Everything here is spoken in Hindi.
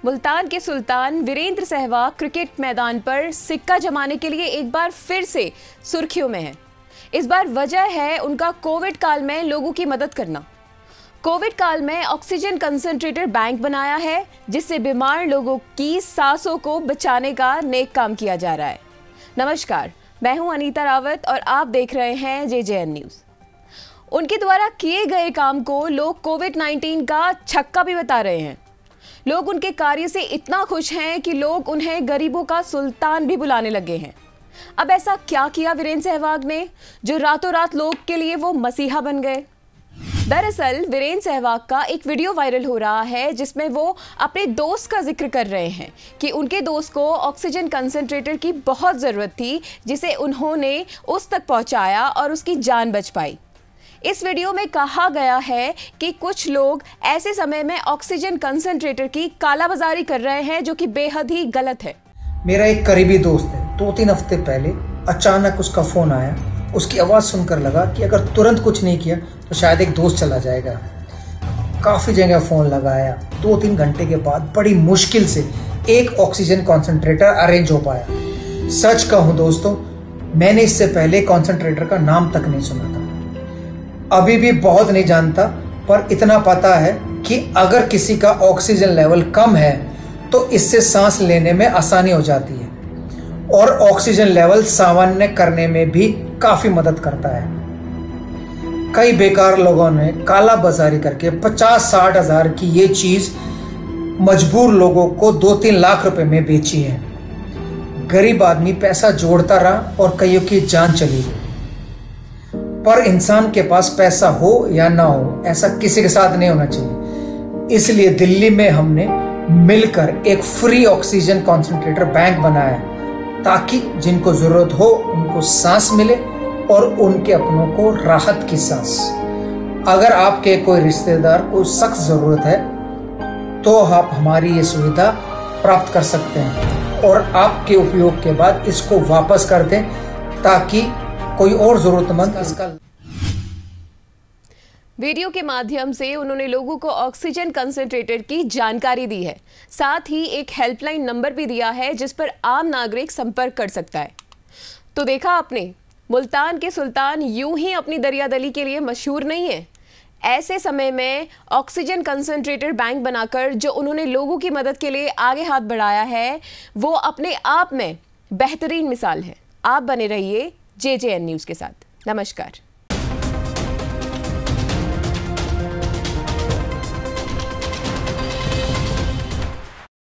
मुल्तान के सुल्तान वीरेंद्र सहवाग क्रिकेट मैदान पर सिक्का जमाने के लिए एक बार फिर से सुर्खियों में हैं। इस बार वजह है उनका कोविड काल में लोगों की मदद करना। कोविड काल में ऑक्सीजन कंसंट्रेटर बैंक बनाया है, जिससे बीमार लोगों की सांसों को बचाने का नेक काम किया जा रहा है। नमस्कार, मैं हूं अनीता रावत और आप देख रहे हैं JJN न्यूज। उनके द्वारा किए गए काम को लोग कोविड-19 का छक्का भी बता रहे हैं। लोग उनके कार्य से इतना खुश हैं कि लोग उन्हें गरीबों का सुल्तान भी बुलाने लगे हैं। अब ऐसा क्या किया वीरेंद्र सहवाग ने जो रातों रात लोग के लिए वो मसीहा बन गए? दरअसल वीरेंद्र सहवाग का एक वीडियो वायरल हो रहा है जिसमें वो अपने दोस्त का जिक्र कर रहे हैं कि उनके दोस्त को ऑक्सीजन कंसंट्रेटर की बहुत ज़रूरत थी, जिसे उन्होंने उस तक पहुंचाया और उसकी जान बच पाई। इस वीडियो में कहा गया है कि कुछ लोग ऐसे समय में ऑक्सीजन कंसंट्रेटर की कालाबाजारी कर रहे हैं, जो कि बेहद ही गलत है। मेरा एक करीबी दोस्त है, 2-3 हफ्ते पहले अचानक उसका फोन आया। उसकी आवाज सुनकर लगा कि अगर तुरंत कुछ नहीं किया तो शायद एक दोस्त चला जाएगा। काफी जगह फोन लगाया। 2-3 घंटे के बाद बड़ी मुश्किल से एक ऑक्सीजन कंसंट्रेटर अरेंज हो पाया। सच कहूं दोस्तों, मैंने इससे पहले कंसंट्रेटर का नाम तक नहीं सुना था। अभी भी बहुत नहीं जानता, पर इतना पता है कि अगर किसी का ऑक्सीजन लेवल कम है तो इससे सांस लेने में आसानी हो जाती है और ऑक्सीजन लेवल सामान्य करने में भी काफी मदद करता है। कई बेकार लोगों ने काला बाजारी करके 50-60 हजार की ये चीज मजबूर लोगों को 2-3 लाख रुपए में बेची है। गरीब आदमी पैसा जोड़ता रहा और कईयों की जान चली गई। पर इंसान के पास पैसा हो या ना हो, ऐसा किसी के साथ नहीं होना चाहिए। इसलिए दिल्ली में हमने मिलकर एक फ्री ऑक्सीजन कंसंट्रेटर बैंक बनाया, ताकि जिनको जरूरत हो उनको सांस मिले और उनके अपनों को राहत की सांस। अगर आपके कोई रिश्तेदार को सख्त जरूरत है तो आप हमारी ये सुविधा प्राप्त कर सकते हैं और आपके उपयोग के बाद इसको वापस कर दें, ताकि कोई और जरूरतमंद इसका। वीडियो के माध्यम से उन्होंने लोगों को ऑक्सीजन कंसंट्रेटर की जानकारी दी है। साथ ही एक हेल्पलाइन नंबर भी दिया है जिस पर आम नागरिक संपर्क कर सकता है। तो देखा आपने, मुल्तान के सुल्तान यूं ही अपनी दरियादली के लिए मशहूर नहीं है। ऐसे समय में ऑक्सीजन कंसंट्रेटर बैंक बनाकर जो उन्होंने लोगों की मदद के लिए आगे हाथ बढ़ाया है, वो अपने आप में बेहतरीन मिसाल है। आप बने रहिए JJN न्यूज़ के साथ। नमस्कार।